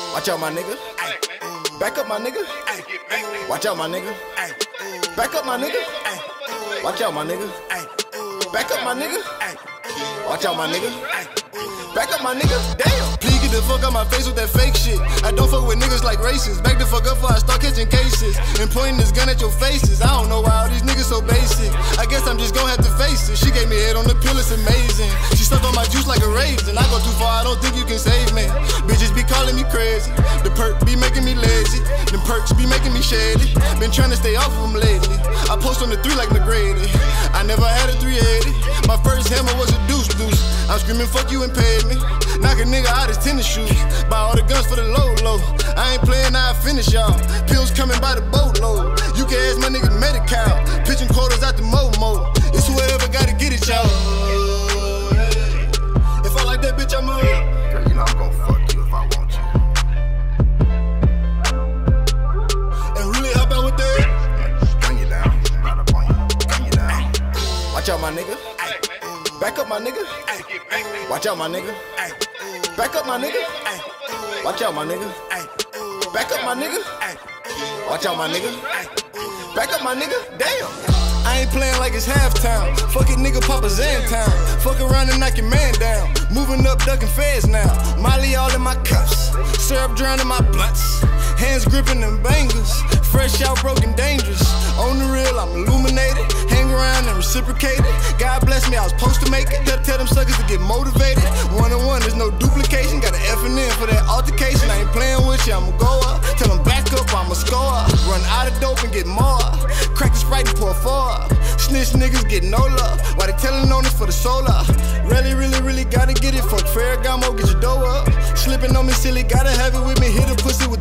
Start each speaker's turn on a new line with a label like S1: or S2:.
S1: Watch out, my nigga. Back up, my nigga. Watch out, my nigga. Back up, my nigga. Watch out, my nigga. Back up, my nigga. Watch out, my nigga. Back up, my nigga. Damn.
S2: Please get the fuck out my face with that fake shit. I don't fuck with niggas like racists. Back the fuck up before I start catching cases and pointing this gun at your faces. I don't know why all these niggas so basic. I guess I'm just gonna have to face it. She gave me head on the pill, it's amazing. She stuck on my juice like a raisin. I go too far, I don't think you can save me. Bitches be calling me crazy. The perk be making me lazy. Them perks be making me shady. Been trying to stay off of them lately. I post on the 3 like McGrady. I never had a 380. My first hammer was a deuce. I'm screaming fuck you and paid me. Knock a nigga out his tennis shoes. Buy all the guns for the low. I ain't playing, I finish y'all. Pills coming by the boatload. You can ask my nigga Medi-Cal. Pitching quotas out the Momo. It's whoever gotta get it, y'all. If I like that bitch, I'm up.
S3: Girl, you know I'm gon' fuck you if I want you.
S2: And really help out with that.
S3: Gun you down, right up on you. Gun you down.
S1: Watch out, my nigga. Back up, my nigga. Watch out, my nigga. Back up, my nigga. Watch out, my nigga. Back up, my nigga. Watch out, my nigga. Back up, my nigga. Damn.
S2: I ain't playing like it's halftime. Fuck it, nigga, Papa Zantown. Fuck around and knock your man down. Moving up, ducking feds now. Molly all in my cups. Syrup drowning my blunts. Hands gripping them bangers. Fresh out, broken, dangerous. On the real, I'm illuminated. Hang around and reciprocated. God bless me, I was supposed to make it. Tell them suckers to get motivated. One-on-one, there's no duplication. Got an F and N for that altercation. I ain't playing with you, I'ma go up. Tell them back up, I'ma score. Run out of dope and get more. Crack the Sprite and pour 4. Snitch niggas get no love. Why they telling on us for the solar? Really gotta get it. Fuck Ferragamo, get your dough up. Slipping on me silly, gotta have it with me. Hit a pussy with